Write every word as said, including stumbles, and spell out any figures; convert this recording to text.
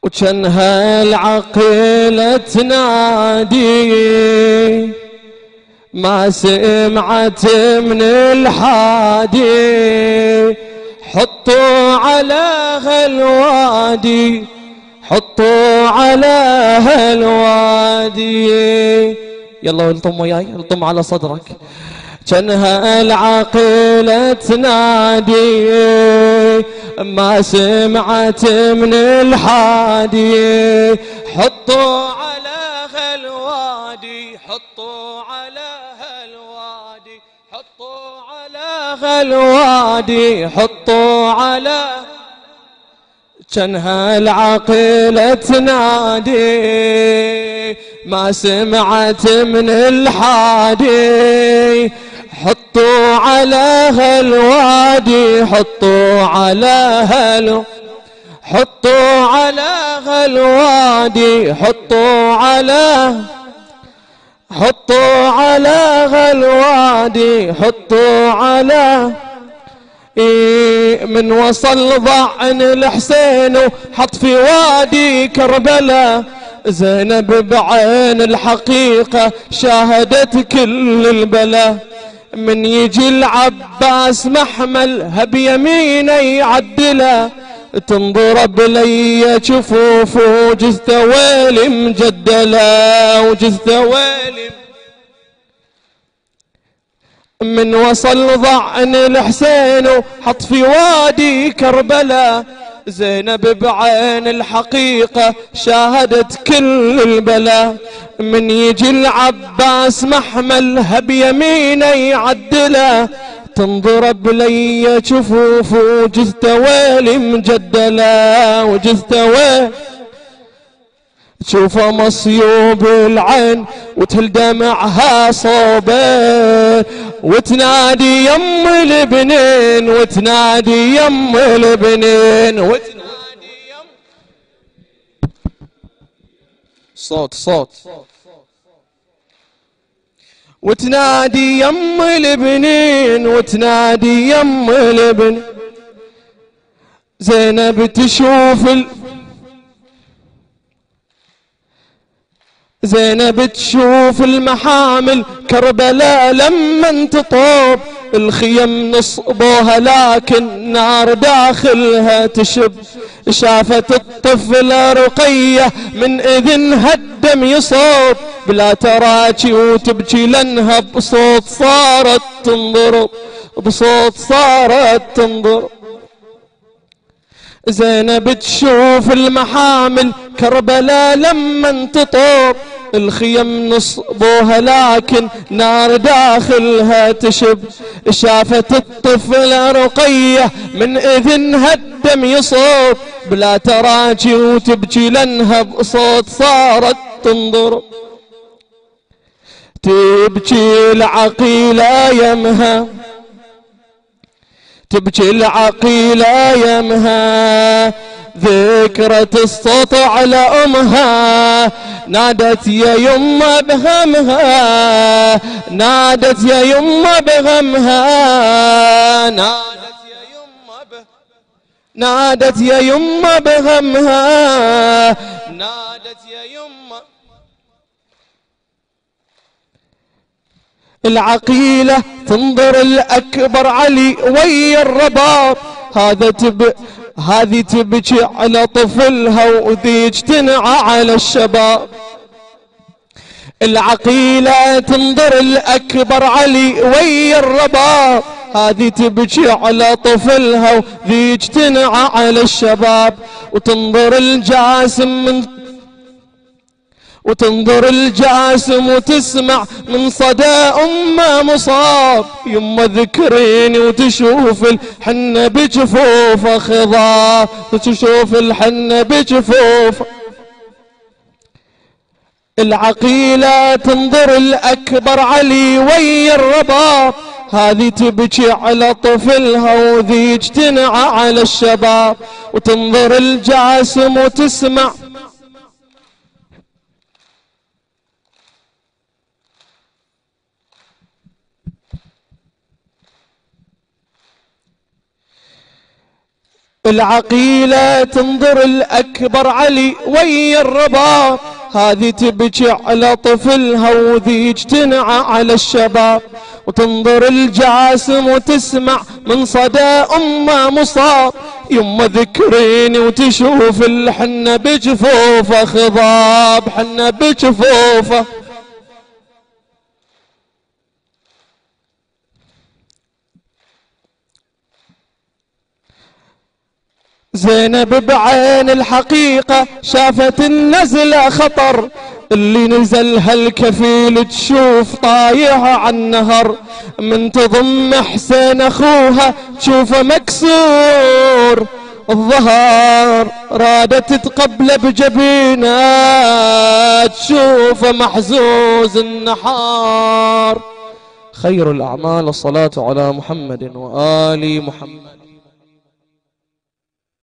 وجنها العقيلة تنادي ما سمعت من الحادي حطوا على هالوادي حطوا على هالوادي. يلا الطم وياي الطم على صدرك. جنها العقيلة تنادي ما سمعت من الحادي حطوا على هالوادي حطوا على هالوادي حطوا على هالوادي حطوا على. جنها العقيلة تنادي ما سمعت من الحادي حطوا على هالوادي حطوا على هالو حطوا على هالوادي حطوا على حطوا على هالوادي حطوا على. إيه من وصل ضعن الحسين وحط في وادي كربلاء زينب بعين الحقيقة شاهدت كل البلاء. من يجي العباس محملها بيمينه يعدله تنضرب لي جفوف وجثة ويلي مجدلة وجثة ويلي. من وصل ضعن الحسين وحط في وادي كربلاء زينب بعين الحقيقة شاهدت كل البلاء. من يجي العباس محملها بيمينه يعدله تنضرب لي جفوف وجثة ويلي مجدلة وجثة ويلي. تشوفه مصيوب العين وتهل دمعها صوبين وتنادي يم البنين وتنادي يم البنين وتنادي يم. صوت صوت وتنادي يم البنين وتنادي يم البنين. زينب تشوف ال... زينب تشوف المحامل كربلاء لما تطوب الخيم نصبوها لكن نار داخلها تشب. شافت الطفلة رقية من إذنها الدم يصوب بلا تراجي وتبكي لأنها بصوت صارت تنضرب بصوت صارت تنضرب. زينب تشوف المحامل كربلاء لما تطوب الخيم نصبوها لكن نار داخلها تشب. شافت الطفلة رقية من إذنها الدم يصوب بلا تراجي وتبكي لأنها بصوت صارت تنضرب. تبكي العقيلة يمها تبكي العقيلة يمها ذكرت الصوت على أمها نادت يا يمه بهمها نادت يا يمه بغمها نادت يا يمه به نادت يا يمه بغمها نادت يا يمه. العقيلة تنظر الأكبر علي ويا الرباط هذا تب هذه تبكي على طفلها وذيك تنعى على الشباب. العقيلة تنظر الأكبر علي ويا الرباط هذه تبكي على طفلها وذيك تنعى على الشباب. وتنظر الجاسم من وتنظر الجاسم وتسمع من صدى أمه مصاب يمه ذكريني وتشوف الحنة بجفوفه خضاب وتشوف الحنة بجفوفه. العقيلة تنظر الأكبر علي ويا الرباط هذه تبكي على طفلها وذيك تنعى على الشباب. وتنظر الجاسم وتسمع العقيلة تنظر الأكبر علي ويا الرباب، هذه تبكي على طفلها وذي اجتنع على الشباب. وتنظر الجاسم وتسمع من صدى أمه مصاب، يما ذكريني وتشوف الحنة بجفوفه خضاب، حنة بجفوفه. زينب بعين الحقيقة شافت النزلة خطر، اللي نزل هالكفيل تشوف طايح عالنهر، من تضم حسين اخوها تشوفه مكسور الظهر، رادت تقبله بجبينه تشوفه محزوز النحار. خير الأعمال الصلاة على محمد وآل محمد.